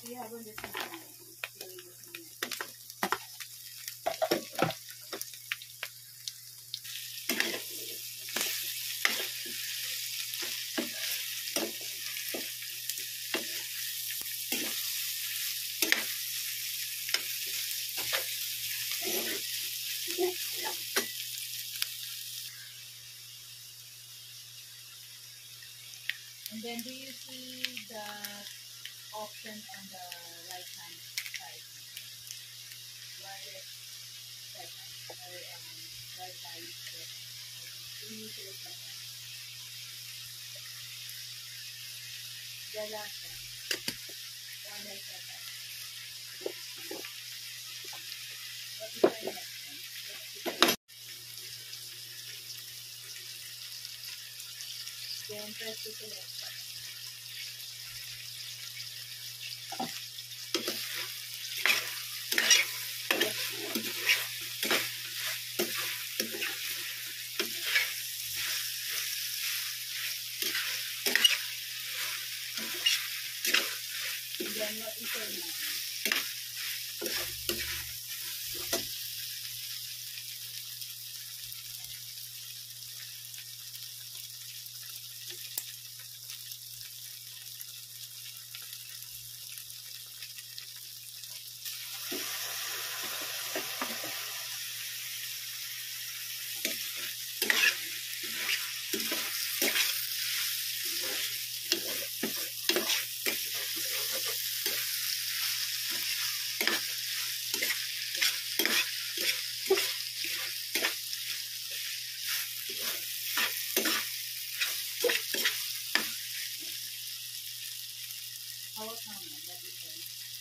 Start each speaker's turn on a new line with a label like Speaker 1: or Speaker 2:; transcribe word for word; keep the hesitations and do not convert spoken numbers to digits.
Speaker 1: you have on this one? And then do you see the option on the right hand side? Wireless setup or um, Wi-Fi setup. Do you see it like that? The last one. Wireless setup. What is the next one? Let's see. Then press the select button. Then what is your now? How about now? What is it?